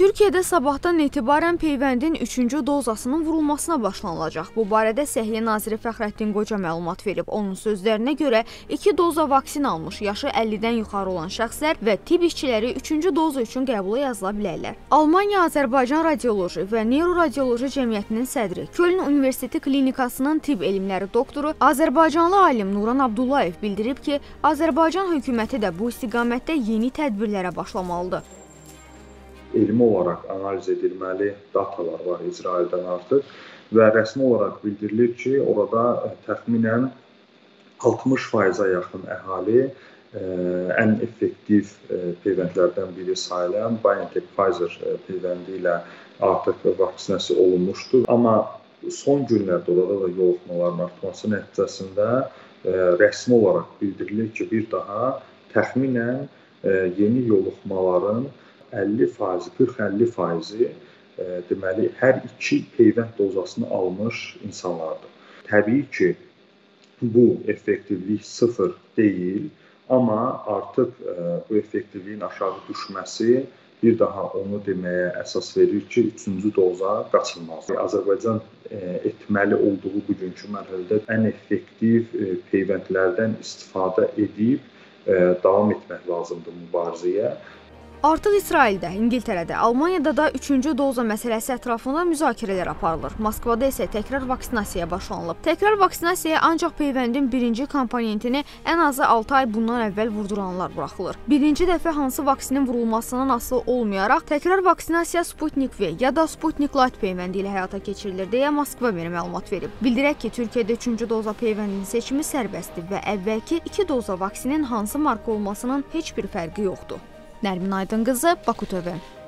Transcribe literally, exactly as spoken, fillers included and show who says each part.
Speaker 1: Türkiyədə sabahdan etibarən peyvəndin üçüncü dozasının vurulmasına başlanılacaq. Bu barədə Səhiyyə naziri Fəxrəddin Qoca məlumat verib. Onun sözlərinə görə iki doza vaksin almış yaşı əllidən yuxarı olan şəxslər və tibb işçiləri üçüncü doza üçün qəbula yazıla bilərlər. Almaniya Azərbaycan Radioloji və Neuroradioloji Cəmiyyətinin sədri, Köln Universiteti Klinikasının tibb elmləri doktoru, Azərbaycanlı alim Nuran Abdullayev bildirib ki, Azərbaycan hökuməti də bu istiqamətdə yeni tədbirlərə başlamalıdır.
Speaker 2: Elmi olaraq analiz edilməli datalar var İsraildən artıq və rəsmi olaraq bildirilir ki, orada təxminən altmış faiza yaxın əhali ən effektiv peyvəndlərdən biri sayılan BioNTech-Pfizer peyvəndi ilə artıq vaksinasiya olunmuşdur. Amma son günlərdə orada da yoluxmaların artması nəticəsində rəsmi olaraq bildirilir ki, bir daha təxminən yeni yoluxmaların əlli faizi, qırx əlli faizi deməli hər iki peyvənd dozasını almış insanlardır. Təbii ki, bu effektivlik sıfır deyil, amma artıq bu effektivliyin aşağı düşməsi bir daha onu deməyə əsas verir ki, üçüncü doza qaçılmaz. Azərbaycan etməli olduğu bugünkü mərhələdə ən effektiv peyvəndlərdən istifadə edib davam etmək lazımdır mübarizəyə.
Speaker 1: Artıq İsraildə, İngiltərədə, Almaniyada da üçüncü doza məsələsi ətrafında müzakirələr aparılır. Moskvada isə təkrar vaksinasiyaya başlanılıb. Təkrar vaksinasiyaya ancaq peyvəndin birinci komponentini ən azı altı ay bundan əvvəl vurduranlar buraxılır. Birinci dəfə hansı vaksinin vurulmasından asılı olmayaraq, təkrar vaksinasiya Sputnik V ya da Sputnik Light peyvəndi ilə həyata keçirilir deyə Moskva bir məlumat verib. Bildirək ki, Türkiyədə üçüncü doza peyvəndinin seçimi sərbəstdir və əvvəlki iki doza vaksinin hansı marka olmasının heç bir fərqi yoxdur. Nərmin Aydın qızı, Baku T V.